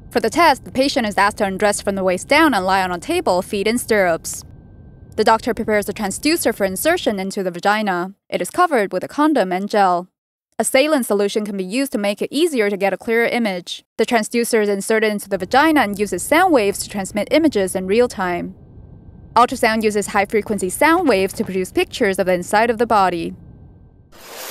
For the test, the patient is asked to undress from the waist down and lie on a table, feet in stirrups. The doctor prepares a transducer for insertion into the vagina. It is covered with a condom and gel. A saline solution can be used to make it easier to get a clearer image. The transducer is inserted into the vagina and uses sound waves to transmit images in real time. Ultrasound uses high-frequency sound waves to produce pictures of the inside of the body.